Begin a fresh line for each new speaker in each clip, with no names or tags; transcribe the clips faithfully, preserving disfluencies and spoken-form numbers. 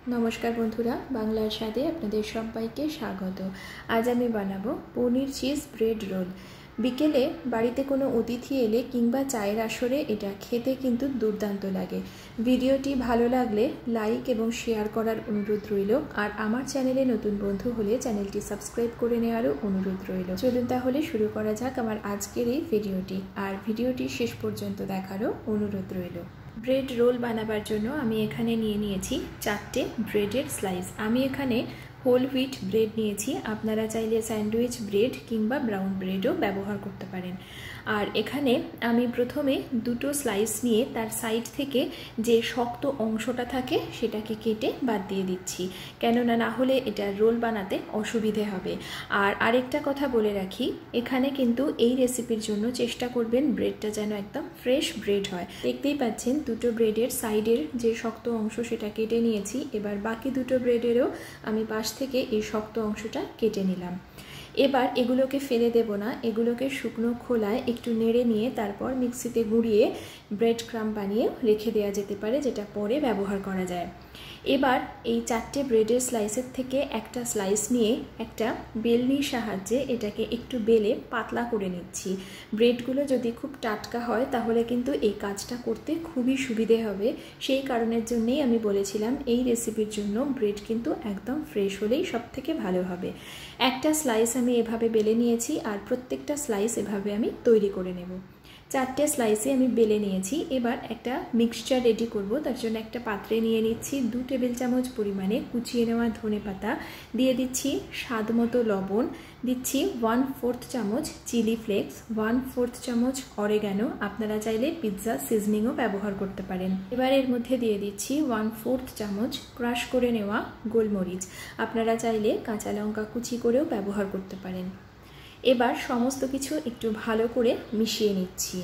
नमस्कार बंधुरा बांगलार स्वादे आपनादेर सबाइके स्वागत। आज आमी बानाबो पनिर चीज ब्रेड रोल। बिकेले बाड़ीते कोनो अतिथि एले किंबा चायेर आसरे एटा खेते किन्तु दुर्दान्त लागे। भिडियोटी भालो लागले लाइक एबं शेयर करार अनुरोध रइलो और आमार चैनेले नतून बंधु होले चैनेलटी सबस्क्राइब करे नेওয়ারও अनुरोध रइलो। चलुन ताहले शुरू करा जाक आमार आजकेर এই भिडियोटी और भिडियोटी शेष पर्यन्त देखारও अनुरोध रइलो। ब्रेड रोल बानाबार जोन्नो आमी एखाने निये नियेछि चारटे ब्रेडेर स्लाइस। आमी एखाने होल ह्विट ब्रेड नियेछि, आपनारा चाइले सैंडउइच ब्रेड किंबा ब्राउन ब्रेडও ব্যবহার করতে পারেন। আর এখানে আমি প্রথমে দুটো স্লাইস নিয়ে তার সাইড থেকে যে শক্ত অংশটা থাকে সেটাকে কেটে বাদ দিয়ে দিচ্ছি, কেননা না হলে এটা রোল বানাতে অসুবিধে হবে। আর আরেকটা কথা বলে রাখি, এখানে কিন্তু এই রেসিপির জন্য চেষ্টা করবেন ব্রেডটা যেন একদম ফ্রেশ ব্রেড হয়। দেখতেই পাচ্ছেন দুটো ব্রেডের সাইডের যে শক্ত অংশ সেটা কেটে নিয়েছি। এবার বাকি দুটো ব্রেডেরও আমি পাশ থেকে এই শক্ত অংশটা কেটে নিলাম। এবার এগুলোকে ফেলে দেব না, এগুলোকে শুকনো খোলায় একটু নেড়ে নিয়ে তারপর মিক্সিতে গুঁড়িয়ে ব্রেড ক্রাম্ব বানিয়ে রেখে দেওয়া যেতে পারে, যেটা পরে ব্যবহার করা যায়। এবার এই চারটে ব্রেডের স্লাইসের থেকে একটা স্লাইস নিয়ে একটা বেলনির সাহায্যে এটাকে একটু বেলে পাতলা করে নিচ্ছি। ব্রেডগুলো যদি খুব টাটকা হয় তাহলে কিন্তু এই কাজটা করতে খুবই সুবিধে হবে। সেই কারণের জন্যই আমি বলেছিলাম এই রেসিপির জন্য ব্রেড কিন্তু একদম ফ্রেশ হলেই সবথেকে ভালো হবে। একটা স্লাইস আমি এভাবে বেলে নিয়েছি আর প্রত্যেকটা স্লাইস এভাবে আমি তৈরি করে নেব। চারটে স্লাইসে আমি বেলে নিয়েছি। এবার একটা মিক্সচার রেডি করব। তার জন্য একটা পাত্রে নিয়ে নিচ্ছি দু টেবিল চামচ পরিমাণে কুচিয়ে নেওয়া ধনেপাতা, দিয়ে দিচ্ছি স্বাদ মতো লবণ, দিচ্ছি ওয়ান ফোর্থ চামচ চিলি ফ্লেক্স, ওয়ান ফোর্থ চামচ অরেগানো, আপনারা চাইলে পিৎজা সিজনিংও ব্যবহার করতে পারেন। এবার এর মধ্যে দিয়ে দিচ্ছি ওয়ান ফোর্থ চামচ ক্রাশ করে নেওয়া গোলমরিচ, আপনারা চাইলে কাঁচা লঙ্কা কুচি করেও ব্যবহার করতে পারেন। এবার সমস্ত কিছু একটু ভালো করে মিশিয়ে নিচ্ছি।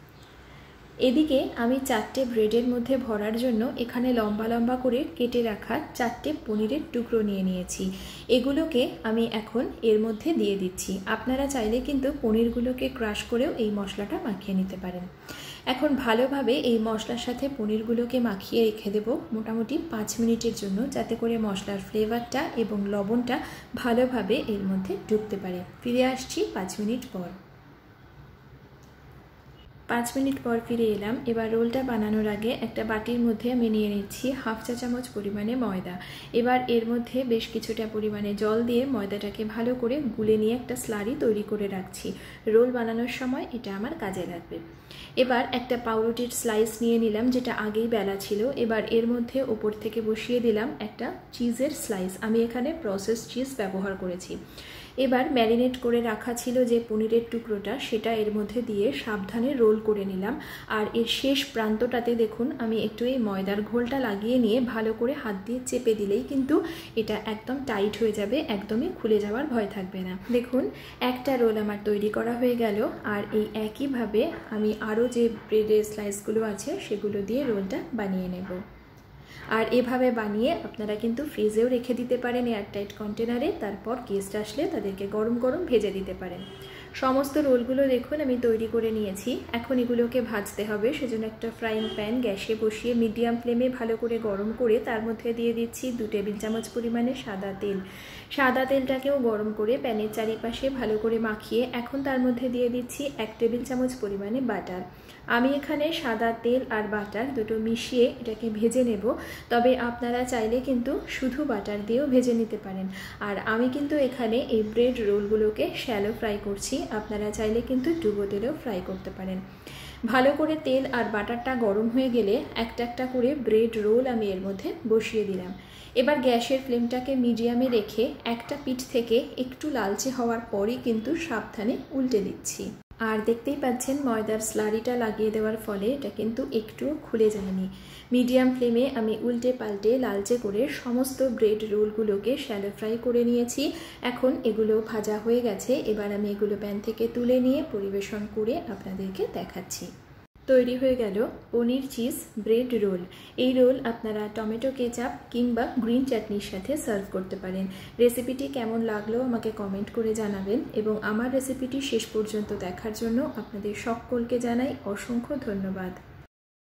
এদিকে আমি চারটে ব্রেডের মধ্যে ভরার জন্য এখানে লম্বা লম্বা করে কেটে রাখা চারটে পনিরের টুকরো নিয়ে নিয়েছি। এগুলোকে আমি এখন এর মধ্যে দিয়ে দিচ্ছি। আপনারা চাইলে কিন্তু পনিরগুলোকে ক্রাশ করেও এই মশলাটা মাখিয়ে নিতে পারেন। এখন ভালোভাবে এই মশলার সাথে পনিরগুলোকে মাখিয়ে রেখে দেব মোটামুটি পাঁচ মিনিটের জন্য, যাতে করে মশলার ফ্লেভারটা এবং লবণটা ভালোভাবে এর মধ্যে ঢুকতে পারে। ফিরে আসছি পাঁচ মিনিট পর। পাঁচ মিনিট পর ফিরে এলাম। এবার রোলটা বানানোর আগে একটা বাটির মধ্যে আমি নিয়ে নিচ্ছি হাফ চা চামচ পরিমাণে ময়দা। এবার এর মধ্যে বেশ কিছুটা পরিমাণে জল দিয়ে ময়দাটাকে ভালো করে গুলে নিয়ে একটা স্লারি তৈরি করে রাখছি। রোল বানানোর সময় এটা আমার কাজে লাগবে। এবার একটা পাউরুটির স্লাইস নিয়ে নিলাম, যেটা আগেই বেলা ছিল। এবার এর মধ্যে ওপর থেকে বসিয়ে দিলাম একটা চিজের স্লাইস। আমি এখানে প্রসেস চিজ ব্যবহার করেছি। এবার ম্যারিনেট করে রাখা ছিল যে পনিরের টুকরোটা, সেটা এর মধ্যে দিয়ে সাবধানে রোল করে নিলাম। আর এর শেষ প্রান্তটাতে দেখুন আমি একটু এই ময়দার ঘোলটা লাগিয়ে নিয়ে ভালো করে হাত দিয়ে চেপে দিলেই কিন্তু এটা একদম টাইট হয়ে যাবে, একদমই খুলে যাওয়ার ভয় থাকবে না। দেখুন একটা রোল আমার তৈরি করা হয়ে গেল। আর এই একইভাবে আমি আরও যে ব্রেডের স্লাইসগুলো আছে সেগুলো দিয়ে রোলটা বানিয়ে নেব। আর এভাবে বানিয়ে আপনারা কিন্তু ফ্রিজেও রেখে দিতে পারেন এয়ারটাইট কন্টেনারে, তারপর গেস্ট আসলে তাদেরকে গরম গরম ভেজে দিতে পারেন। সমস্ত রোলগুলো দেখুন আমি তৈরি করে নিয়েছি। এখন এগুলোকে ভাজতে হবে, সেজন্য একটা ফ্রাইং প্যান গ্যাসে বসিয়ে মিডিয়াম ফ্লেমে ভালো করে গরম করে তার মধ্যে দিয়ে দিচ্ছি দু টেবিল চামচ পরিমাণে সাদা তেল। সাদা তেলটাকেও গরম করে প্যানের চারিপাশে ভালো করে মাখিয়ে এখন তার মধ্যে দিয়ে দিচ্ছি এক টেবিল চামচ পরিমাণে বাটার। আমি এখানে সাদা তেল আর বাটার দুটো মিশিয়ে এটাকে ভেজে নেব, তবে আপনারা চাইলে কিন্তু শুধু বাটার দিয়েও ভেজে নিতে পারেন। আর আমি কিন্তু এখানে এই ব্রেড রোলগুলোকে শ্যালো ফ্রাই করছি, আপনারা চাইলে কিন্তু ডুবো তেলেও ফ্রাই করতে পারেন। ভালো করে তেল আর বাটারটা গরম হয়ে গেলে একটা একটা করে ব্রেড রোল আমি এর মধ্যে বসিয়ে দিলাম। এবার গ্যাসের ফ্লেমটাকে মিডিয়ামে রেখে একটা পিঠ থেকে একটু লালচে হওয়ার পরই কিন্তু সাবধানে উল্টে দিচ্ছি। আর দেখতেই পাচ্ছেন ময়দার স্লারিটা লাগিয়ে দেওয়ার ফলে এটা কিন্তু একটুও খুলে যায়নি। মিডিয়াম ফ্লেমে আমি উল্টে পাল্টে লালচে করে সমস্ত ব্রেড রোলগুলোকে শ্যালো ফ্রাই করে নিয়েছি। এখন এগুলো ভাজা হয়ে গেছে। এবার আমি এগুলো প্যান থেকে তুলে নিয়ে পরিবেশন করে আপনাদেরকে দেখাচ্ছি। তৈরি হয়ে গেল পনির চিজ ব্রেড রোল। এই রোল আপনারা টমেটো কেচাপ কিংবা গ্রিন চাটনির সাথে সার্ভ করতে পারেন। রেসিপিটি কেমন লাগলো আমাকে কমেন্ট করে জানাবেন এবং আমার রেসিপিটি শেষ পর্যন্ত দেখার জন্য আপনাদের সকলকে জানাই অসংখ্য ধন্যবাদ।